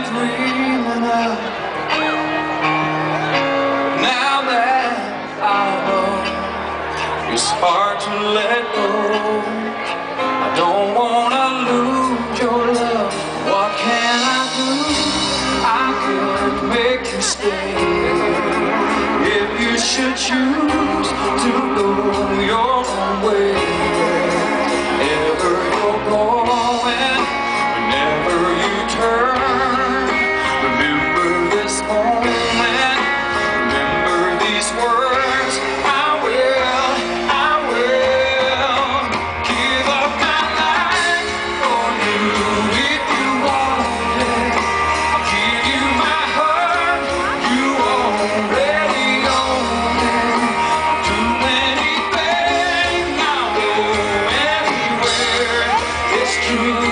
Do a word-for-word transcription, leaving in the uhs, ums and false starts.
dreaming of. Now that I know it's hard to let go, I don't wanna lose your love. What can I do? I could make you stay if you should choose to go your own way. Wherever you're going, whenever you turn, remember this moment, remember these words. I will, I will give up my life for you if you want it. I'll give you my heart, you already own it. I'll do anything, I'll go anywhere. It's true.